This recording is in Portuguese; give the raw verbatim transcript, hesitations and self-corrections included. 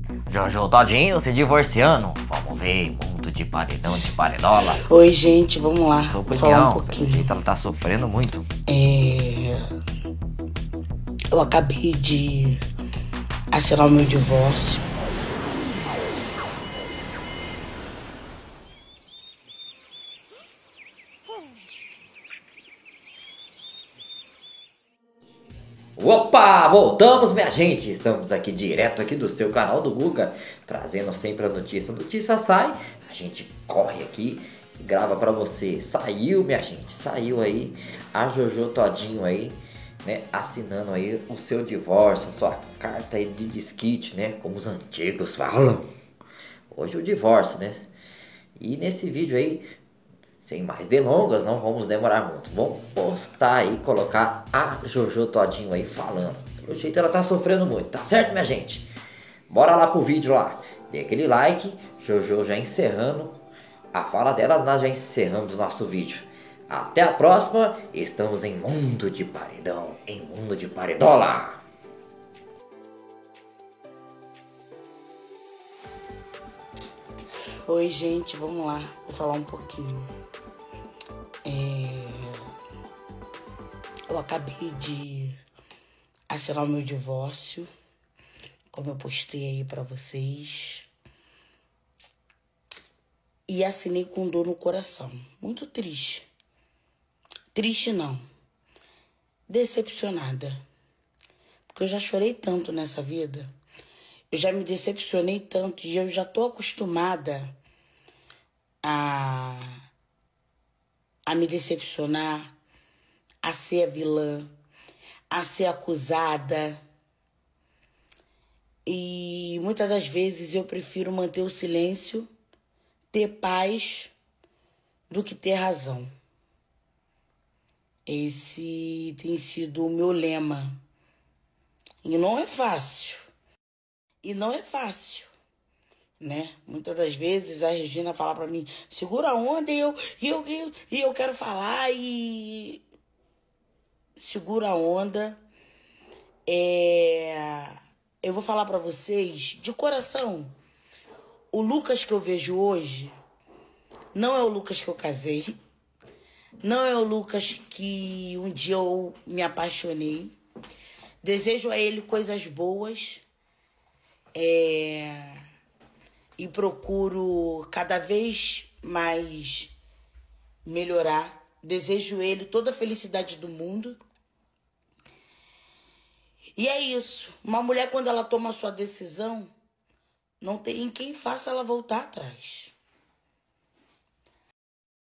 Jojo Todinho se divorciando. Vamos ver, mundo de paredão, de paredola. Oi, gente, vamos lá. Sua Vou falar um opinião, pelo pouquinho. jeito ela tá sofrendo muito. É... Eu acabei de assinar o meu divórcio. Opa, voltamos, minha gente. Estamos aqui direto aqui do seu canal do Guga, trazendo sempre a notícia. A notícia sai, a gente corre aqui e grava pra você. Saiu, minha gente, saiu aí a Jojo Todinho aí, né, assinando aí o seu divórcio, a sua carta aí de desquite, né, como os antigos falam. Hoje o divórcio, né? E nesse vídeo aí, sem mais delongas, não vamos demorar muito. Vamos postar aí, colocar a Jojo Todinho aí falando. Pelo jeito ela tá sofrendo muito, tá certo, minha gente? Bora lá pro vídeo lá. Dê aquele like, Jojo já encerrando a fala dela, nós já encerramos o nosso vídeo. Até a próxima, estamos em Mundo de Paredão, em Mundo de Paredola. Oi, gente, vamos lá. Vou falar um pouquinho. É... Eu acabei de assinar o meu divórcio, como eu postei aí pra vocês. E assinei com dor no coração. Muito triste. Triste não. Decepcionada. Porque eu já chorei tanto nessa vida. Eu já me decepcionei tanto e eu já tô acostumada a, a me decepcionar, a ser a vilã, a ser acusada. E muitas das vezes eu prefiro manter o silêncio, ter paz, do que ter razão. Esse tem sido o meu lema. E não é fácil. E não é fácil, né? Muitas das vezes a Regina fala pra mim, segura a onda e eu, e eu, e eu, e eu quero falar e... Segura a onda. É... Eu vou falar pra vocês, de coração, o Lucas que eu vejo hoje não é o Lucas que eu casei, não é o Lucas que um dia eu me apaixonei. Desejo a ele coisas boas. É, e procuro cada vez mais melhorar. Desejo ele toda a felicidade do mundo. E é isso. Uma mulher, quando ela toma a sua decisão, não tem quem faça ela voltar atrás.